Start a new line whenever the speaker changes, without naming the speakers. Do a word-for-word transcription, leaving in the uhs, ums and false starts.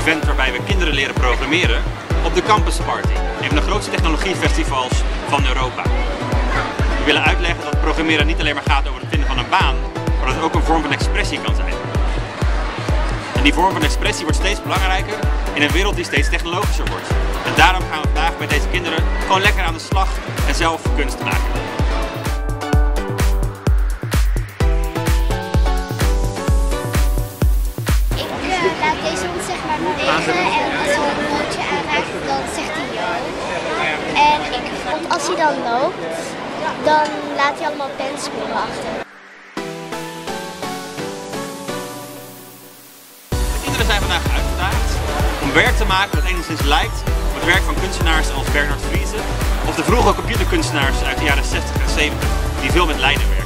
event waarbij we kinderen leren programmeren op de Campus Party, een van de grootste technologiefestivals van Europa. We willen uitleggen dat programmeren niet alleen maar gaat over het vinden van een baan, maar dat het ook een vorm van expressie kan zijn. En die vorm van expressie wordt steeds belangrijker in een wereld die steeds technologischer wordt. En daarom gaan we vandaag met deze kinderen gewoon lekker aan de slag en zelf kunst maken.
Ik uh, laat deze hond zeg maar bewegen en als hij een nootje aanraakt, dan zegt hij yo. En ik, als hij dan loopt, dan laat hij allemaal pensporen achter.
De kinderen zijn vandaag uitgedaagd om werk te maken dat enigszins lijkt op het werk van kunstenaars als Bernard Friese of de vroege computerkunstenaars uit de jaren zestig en zeventig die veel met lijnen werken.